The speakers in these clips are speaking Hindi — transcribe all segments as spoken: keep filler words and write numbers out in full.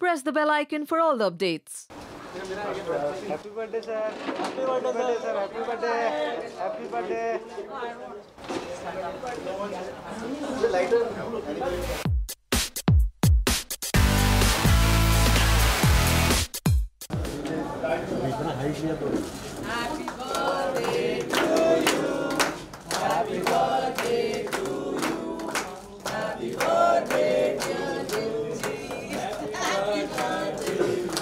press the bell icon for all the updates. Happy birthday, sir. Happy birthday, sir. Happy birthday. Happy birthday. Happy birthday to you. Happy birthday to you. Happy birthday to you. Happy birthday to you.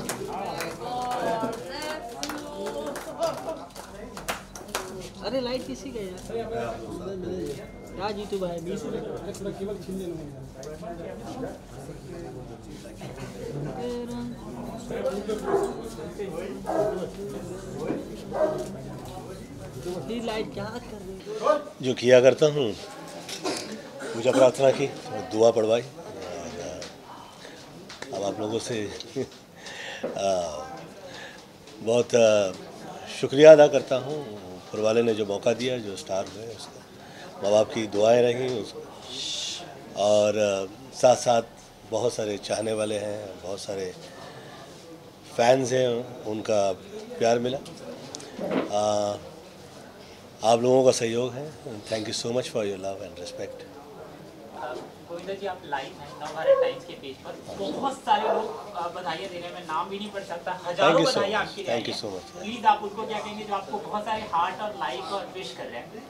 अरे लाइट किसी का यार क्या जीतू भाई बीस केवल छीन लेना लाइट क्या कर रही जो किया करता हूँ पूजा प्रार्थना की दुआ पढ़वाई अब आप लोगों से बहुत शुक्रिया अदा करता हूँ ऊपर वाले ने जो मौका दिया जो स्टार हुए उसको माँ बाप की दुआएं रहीं उसको और साथ साथ बहुत सारे चाहने वाले हैं बहुत सारे फैंस हैं उनका प्यार मिला आ, आप लोगों का सहयोग है thank you so much for your love and respect. Govinda ji आप लाइव हैं नवभारत टाइम्स के पेज पर बहुत सारे लोग बधाइयाँ दे रहे हैं मैं नाम भी नहीं पढ़ सकता हजारों बधाइयाँ आपके लिए thank you so much please आप उनको क्या कहेंगे जो आपको बहुत सारे हार्ट और लाइक और विश कर रहे हैं।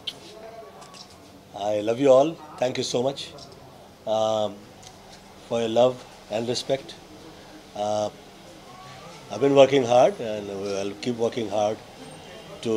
I love you all. Thank you so much um, for your love and respect. Uh, I've been working hard and I'll keep working hard to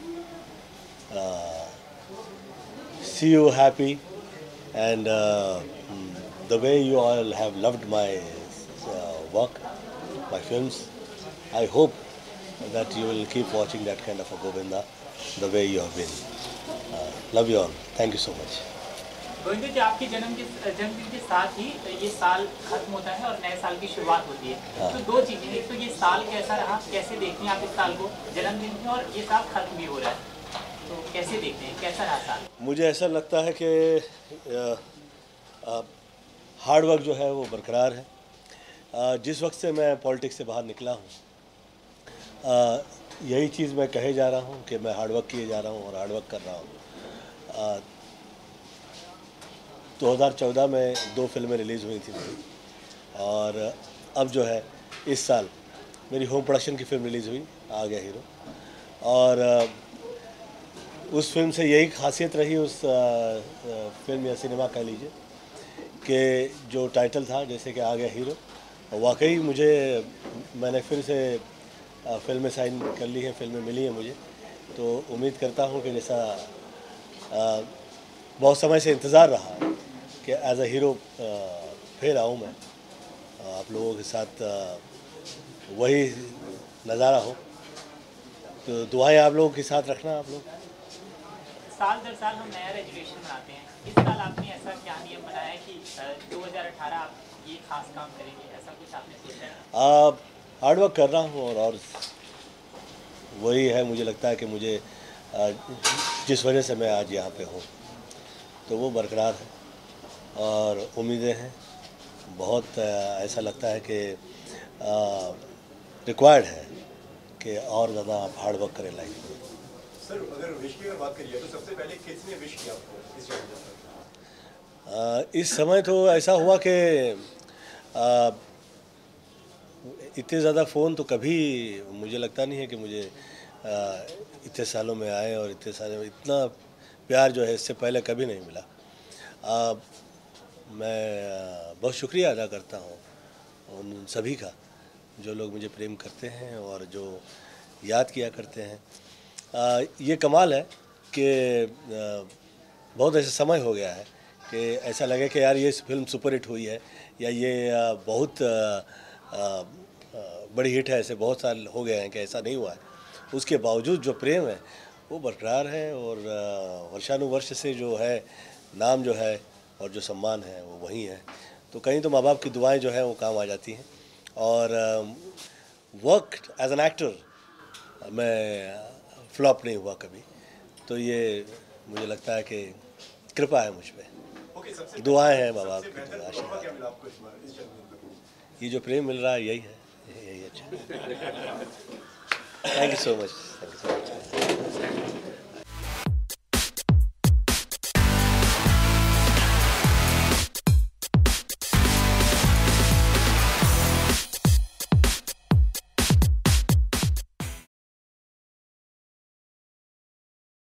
uh, see you happy and uh, the way you all have loved my uh, work, my films. I hope that you will keep watching that kind of a Govinda the way you have been. Uh, love you all. Thank you so much. Govinda जी आपके जन्म के जन्मदिन के साथ ही ये साल खत्म होता है और नए साल की शुरुआत होती है हाँ। तो दो चीजें एक तो ये साल कैसा रहा कैसे देखते हैं आप इस साल को जन्मदिन में और ये साल खत्म भी हो रहा है तो कैसे देखते हैं कैसा रहा साल। मुझे ऐसा लगता है कि हार्ड वर्क जो है वो बरकरार है। आ, जिस वक्त से मैं पॉलिटिक्स से बाहर निकला हूँ यही चीज़ मैं कहे जा रहा हूँ कि मैं हार्ड वर्क किए जा रहा हूँ और हार्ड वर्क कर रहा हूँ। दो हज़ार चौदह में दो फिल्में रिलीज़ हुई थी मेरी और अब जो है इस साल मेरी होम प्रोडक्शन की फिल्म रिलीज़ हुई आ गया हीरो और उस फिल्म से यही खासियत रही उस फिल्म या सिनेमा कह लीजिए कि जो टाइटल था जैसे कि आ गया हीरो वाकई मुझे मैंने फिर से फिल्में साइन कर ली हैं फिल्में मिली हैं मुझे तो उम्मीद करता हूं कि जैसा बहुत समय से इंतज़ार रहा कि एज अ हीरो फिर आऊं मैं आप लोगों के साथ वही नज़ारा हो तो दुआएं आप लोगों के साथ रखना आप लोग। साल दर साल हम नया रेजुलेशन बनाते हैं इस साल आपने ऐसा क्या नियम बनाया कि दो हज़ार अठारह आप ये खास काम करेंगे ऐसा कुछ आपने सोचा है? हार्ड वर्क कर रहा हूँ और, और वही है मुझे लगता है कि मुझे जिस वजह से मैं आज यहाँ पे हूँ तो वो बरकरार है और उम्मीदें हैं बहुत ऐसा लगता है कि रिक्वायर्ड है कि और ज़्यादा आप हार्ड वर्क करें लाइफ में। सर अगर विश की बात करिए तो सबसे पहले किसने विश किया आपको इस जन्मदिन पर? इस समय तो ऐसा हुआ कि इतने ज़्यादा फ़ोन तो कभी मुझे लगता नहीं है कि मुझे इतने सालों में आए और इतने सालों में इतना प्यार जो है इससे पहले कभी नहीं मिला। आ, मैं बहुत शुक्रिया अदा करता हूँ उन सभी का जो लोग मुझे प्रेम करते हैं और जो याद किया करते हैं। आ, ये कमाल है कि बहुत ऐसा समय हो गया है कि ऐसा लगे कि यार ये फिल्म सुपर हिट हुई है या ये बहुत आ, आ, बड़ी हिट है ऐसे बहुत साल हो गए हैं कि ऐसा नहीं हुआ है उसके बावजूद जो प्रेम है वो बरकरार है और वर्षानुवर्ष से जो है नाम जो है और जो सम्मान है वो वही है तो कहीं तो माँ बाप की दुआएं जो है वो काम आ जाती हैं और वर्क एज एन एक्टर मैं फ्लॉप नहीं हुआ कभी तो ये मुझे लगता है कि कृपा है मुझ पर दुआएं हैं माँ बाप की आशीर्वाद। ये जो प्रेम मिल रहा है यही है, यही अच्छा। Thank you so much.